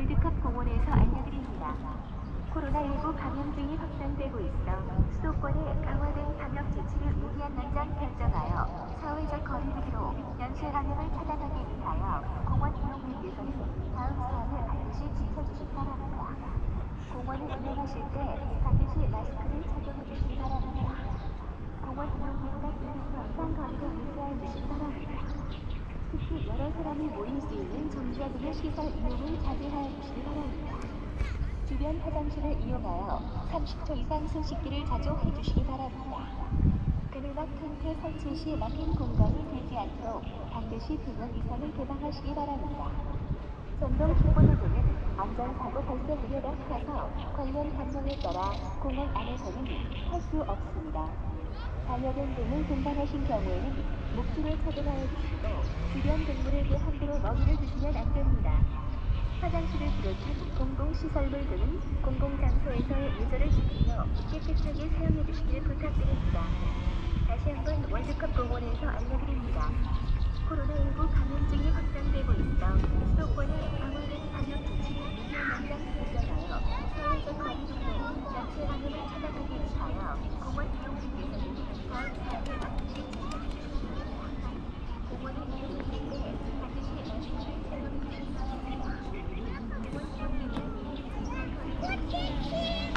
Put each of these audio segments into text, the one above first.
월드컵 공원에서 알려드립니다. 코로나19 감염증이 확산되고 있어 수도권의 강화된 방역 조치를 무리한 연장 결정하여 사회적 거리두기로 연쇄 감염을 차단하기 위하여 공원 이용객께서는 다음 사항을 반드시 지켜주시기 바랍니다. 공원을 이용하실 때 반드시 마스크를 착용해 주시기 바랍니다. 공원 이용객과 적당한 거리를 유지해 주시기 바랍니다. 특히 여러 사람이 모일 수 있는 정자 등의 시설 이용을 자제하여 주시기 바랍니다. 주변 화장실을 이용하여 30초 이상 손 씻기를 자주 해주시기 바랍니다. 그늘막 텐트 설치 시 막힌 공간이 되지 않도록 반드시 2명 이상을 개방하시기 바랍니다. 전동 킥보드는 안전사고 발생 우려가 커서 관련 법령에 따라 공원 안에서는 탈 수 없습니다. 반려견 등을 동반하신 경우에는 목줄을 착용하여 주시고 주변 동물에게 함부로 먹이를 주시면 안 됩니다. 화장실을 비롯한 공공시설물 등은 공공장소에서의 예절을 지키며 깨끗하게 사용해 주시길 부탁드립니다. 다시 한번 월드컵 공원에서 알려드립니다. 코로나19 감염증이 확산되고 있어 수도권의 강화된 방역 조치를 무리한 연장 결정하여 사회적 거리두기로 연쇄 감염을 차단하기 위하여 공원 이용객께서는 다음 사항을 반드시 지켜주시기 바랍니다. 공원을 이용하실 때 반드시 마스크를 착용해 주시기 바랍니다. 공원 이용객은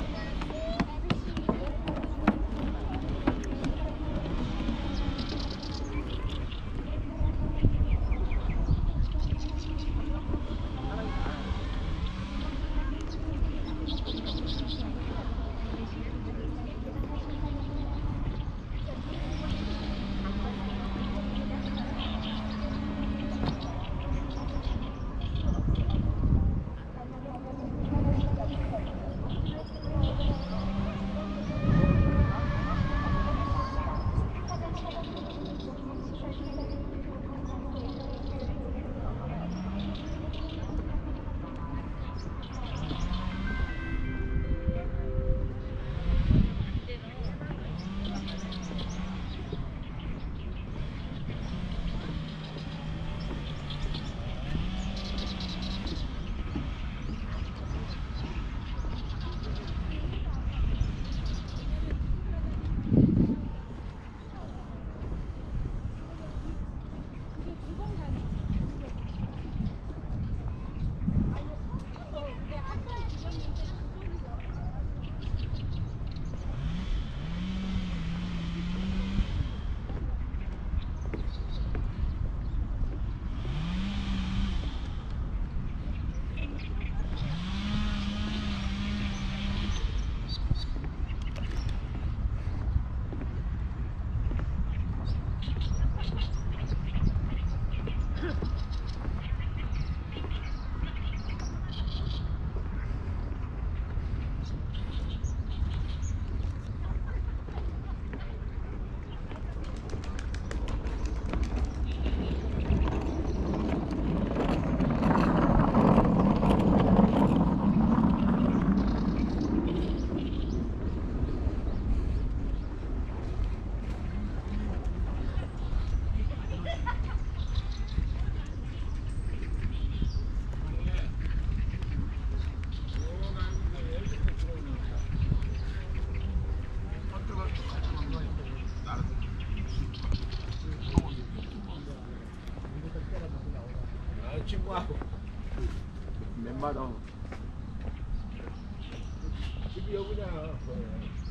친구하고 맨마다 집이 여기냐.